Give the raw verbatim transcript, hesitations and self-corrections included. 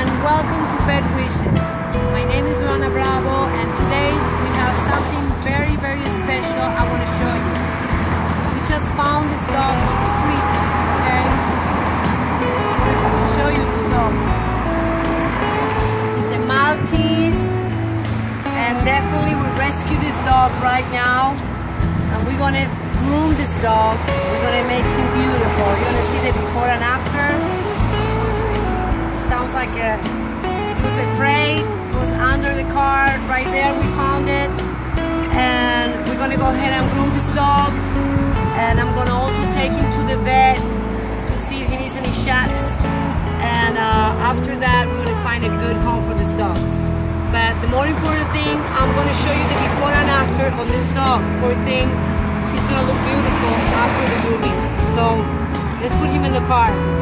and welcome to Pet Wishes. My name is VERONA and today we have something very very special I want to show you. We just found this dog on the street, okay? I'll show you this dog. It's a Maltese, and definitely we rescue this dog right now, and we're gonna groom this dog. We're gonna make him beautiful. You're gonna see the before and after. Sounds like a, he was afraid. It was under the car right there. We found it, and we're gonna go ahead and groom this dog. And I'm gonna also take him to the vet to see if he needs any shots. And uh, after that, we're gonna find a good home for this dog. But the more important thing, I'm gonna show you the before and after of this dog. Poor thing. He's gonna look beautiful after the grooming. So let's put him in the car.